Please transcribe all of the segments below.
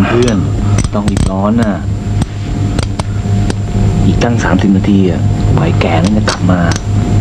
เพื่อนต้องรีบร้อนน่ะอีกตั้ง30 นาทีอ่ะปล่อยแกนั่นจะกลับมา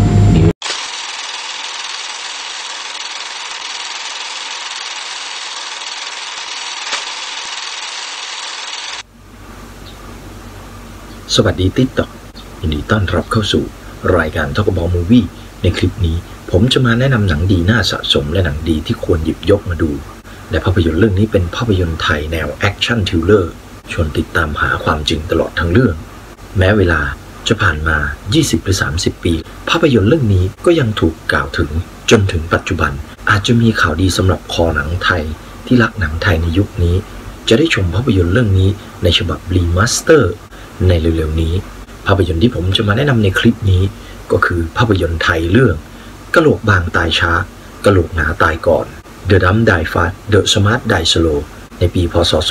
สวัสดีติ๊กต็อกยินดีต้อนรับเข้าสู่รายการ Talk About Movie ในคลิปนี้ผมจะมาแนะนำหนังดีน่าสะสมและหนังดีที่ควรหยิบยกมาดูและภาพยนตร์เรื่องนี้เป็นภาพยนตร์ไทยแนวแอคชั่นทริลเลอร์ชวนติดตามหาความจริงตลอดทั้งเรื่องแม้เวลาจะผ่านมา20 หรือ 30 ปีภาพยนตร์เรื่องนี้ก็ยังถูกกล่าวถึงจนถึงปัจจุบันอาจจะมีข่าวดีสำหรับคอหนังไทยที่รักหนังไทยในยุคนี้จะได้ชมภาพยนตร์เรื่องนี้ในฉบับรีมาสเตอร์ในเร็วๆนี้ภาพยนตร์ที่ผมจะมาแนะนำในคลิปนี้ก็คือภาพยนตร์ไทยเรื่องกะโหลกบางตายช้ากะโหลกหนาตายก่อน The Dumb Die Fast The Smart Die Slow ในปีพ.ศ.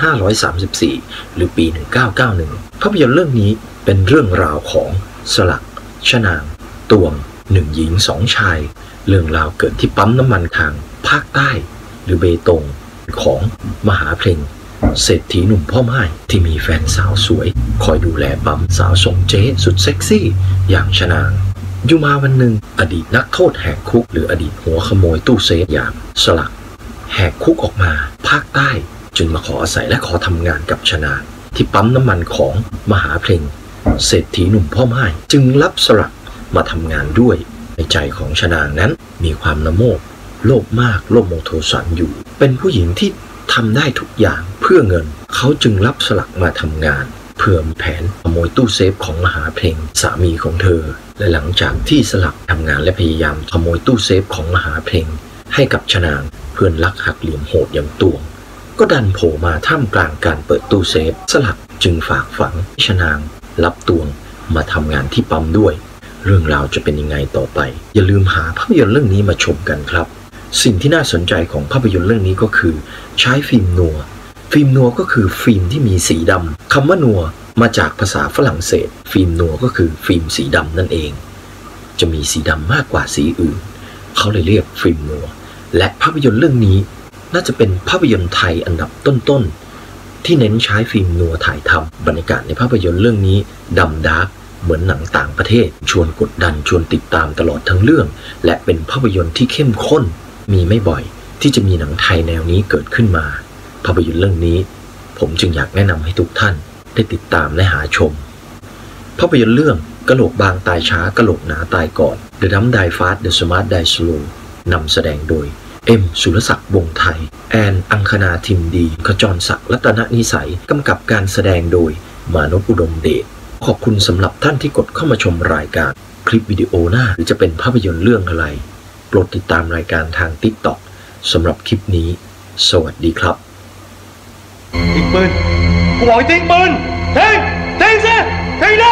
2534 หรือปี 1991 ภาพยนตร์เรื่องนี้เป็นเรื่องราวของสลักชนางตวง1 หญิง 2 ชายเรื่องราวเกิดที่ปั๊มน้ำมันทางภาคใต้หรือเบตงของมหาเพลงเศรษฐีหนุ่มพ่อไม้ที่มีแฟนสาวสวยคอยดูแลปั๊มสาวส่งเจ๊สุดเซ็กซี่อย่างชนางอยู่มาวันหนึ่งอดีตนักโทษแหกคุกหรืออดีตหัวขโมยตู้เซฟอย่างสลักแหกคุกออกมาภาคใต้จึงมาขออาศัยและขอทำงานกับชนางที่ปั๊มน้ำมันของมหาเพลงเศรษฐีหนุ่มพ่อไม้จึงรับสลักมาทำงานด้วยในใจของชนางนั้นมีความละโมบโลภมากโลภโมโทสันอยู่เป็นผู้หญิงที่ทำได้ทุกอย่างเพื่อเงินเขาจึงรับสลักมาทำงานเพื่อมีแผนขโมยตู้เซฟของมหาเพลงสามีของเธอและหลังจากที่สลักทำงานและพยายามขโมยตู้เซฟของมหาเพลงให้กับชนางเพื่อนรักหักเหลี่ยมโหดอย่างตวงก็ดันโผล่มาท่ามกลางการเปิดตู้เซฟสลักจึงฝากฝังชนางรับตวงมาทำงานที่ปั๊มด้วยเรื่องราวจะเป็นยังไงต่อไปอย่าลืมหาภาพยนตร์เรื่องนี้มาชมกันครับสิ่งที่น่าสนใจของภาพยนตร์เรื่องนี้ก็คือใช้ฟิล์มนัวฟิล์มนัวก็คือฟิล์มที่มีสีดำคำว่านัวมาจากภาษาฝรั่งเศสฟิล์มนัวก็คือฟิล์มสีดำนั่นเองจะมีสีดำมากกว่าสีอื่นเขาเลยเรียกฟิล์มนัวและภาพยนตร์เรื่องนี้น่าจะเป็นภาพยนตร์ไทยอันดับต้นๆที่เน้นใช้ฟิล์มนัวถ่ายทำบรรยากาศในภาพยนตร์เรื่องนี้ดำดาร์กเหมือนหนังต่างประเทศชวนกดดันชวนติดตามตลอดทั้งเรื่องและเป็นภาพยนตร์ที่เข้มข้นมีไม่บ่อยที่จะมีหนังไทยแนวนี้เกิดขึ้นมาภาพยนตร์เรื่องนี้ผมจึงอยากแนะนำให้ทุกท่านได้ติดตามและหาชมภาพยนตร์เรื่องกะโหลกบางตายช้ากะโหลกหนาตายก่อน The Dumb Die Fast The Smart Die Slow นำแสดงโดยเอ็มสุรศักดิ์วงศ์ไทยแอนอังคณาทิมดีขจรศักดิ์รัตนนิสัยกำกับการแสดงโดยมานพอุดมเดชขอบคุณสำหรับท่านที่กดเข้ามาชมรายการคลิปวิดีโอหน้าหรือจะเป็นภาพยนตร์เรื่องอะไรโปรดติดตามรายการทาง TikTok สำหรับคลิปนี้สวัสดีครับทิ้งปืนกูบอกให้ทิ้งปืนทิ้งสิทิ้งเลย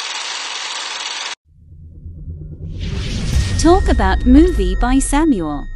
Talk About Movie by Samuel.